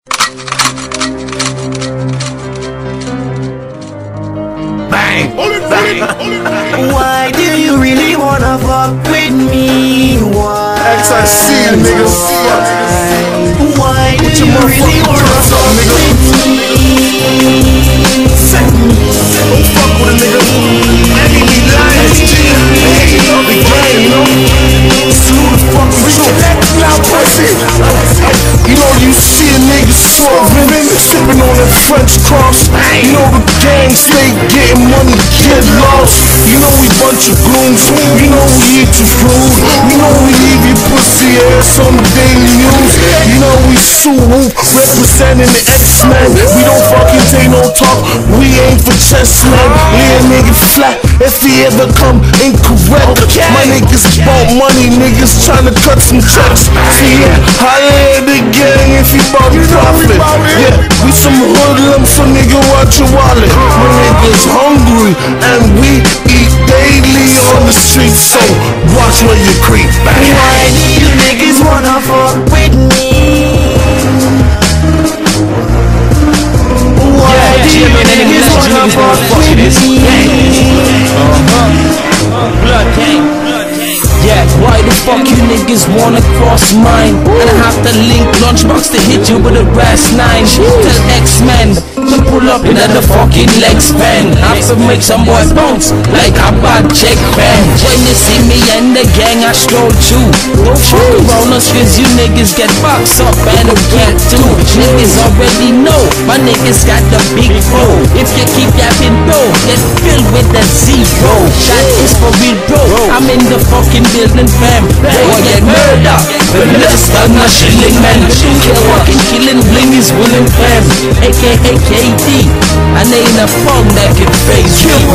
Bang! Bang! Why do you really wanna fuck with me? Why? XIC, nigga. Why do you really wanna fuck with me? Don't fuck with a nigga. Enemy lines, G. Hey, you know the game, you know? Salute the fucking truth. Now, pussy. You know, you see a nigga swerving, sipping on that French cross. You know the gang stay getting money, get lost. You know we bunch of goons. You know we eat your food. You know we leave your pussy ass on the daily news. You know we Suwoo, representing the X-Men. We don't fucking take no talk. We aim for chess, man. Yeah, nigga flat if he ever come incorrect. My niggas bought money, niggas tryna cut some checks. See, yeah, holla at the gang if you bout profit. Yeah, we some hoodlums, so nigga watch your wallet. My niggas hungry and we eat daily on the street, so watch where you creep. Why do you niggas wanna fuck with me? Why do you niggas wanna fuck with me? Blood gang. Yeah, why the fuck you niggas wanna cross mine? And I have to link lunchbox to hit you with a brass 9. Tell X-Men to pull up another fucking leg span. I have to make some boy bounce like a bad check band. When you see me and the gang, I stroll too. Don't fuck around us cause you niggas get boxed up and a get too. Niggas already know my niggas got the big flow. If you keep yapping bro, get filled with the zero. Shot is for real bro, I'm in the fucking building fam. Boy get murder, but less than a shilling man. Kill fucking killing bling is willing fam. AKA KD, I ain't a phone that can face you.